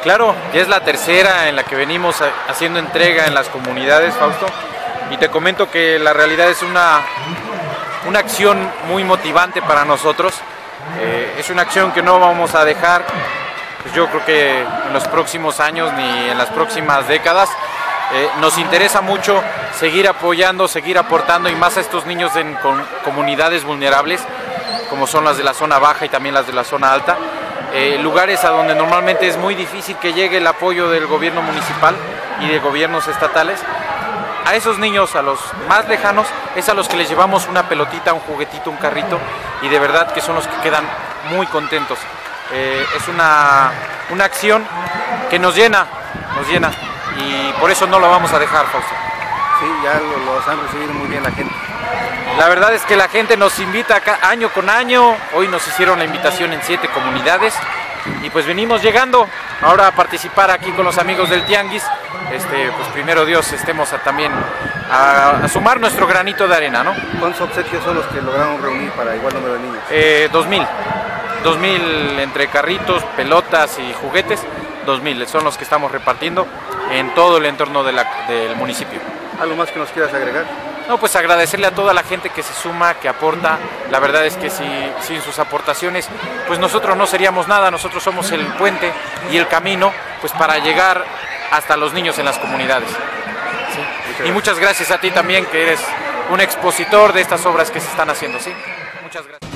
Claro, ya es la tercera en la que venimos haciendo entrega en las comunidades, Fausto, y te comento que la realidad es una acción muy motivante para nosotros. Es una acción que no vamos a dejar, pues yo creo que en los próximos años ni en las próximas décadas. Nos interesa mucho seguir apoyando, seguir aportando, y más a estos niños en comunidades vulnerables, como son las de la zona baja y también las de la zona alta. Lugares a donde normalmente es muy difícil que llegue el apoyo del gobierno municipal y de gobiernos estatales. A esos niños, a los más lejanos, es a los que les llevamos una pelotita, un juguetito, un carrito, y de verdad que son los que quedan muy contentos. Es una acción que nos llena, y por eso no lo vamos a dejar, Fausto. Sí, ya los han recibido muy bien la gente. La verdad es que la gente nos invita año con año. Hoy nos hicieron la invitación en 7 comunidades y pues venimos llegando ahora a participar aquí con los amigos del Tianguis. Pues primero Dios estemos también a sumar nuestro granito de arena, ¿no? ¿Cuántos obsequios son los que lograron reunir para igual número de niños? 2000 entre carritos, pelotas y juguetes. 2000 son los que estamos repartiendo en todo el entorno del municipio. ¿Algo más que nos quieras agregar? No, pues agradecerle a toda la gente que se suma, que aporta. La verdad es que sin sus aportaciones, pues nosotros no seríamos nada. Nosotros somos el puente y el camino, pues para llegar hasta los niños en las comunidades. ¿Sí? Y muchas gracias a ti también, que eres un expositor de estas obras que se están haciendo. ¿Sí? Muchas gracias.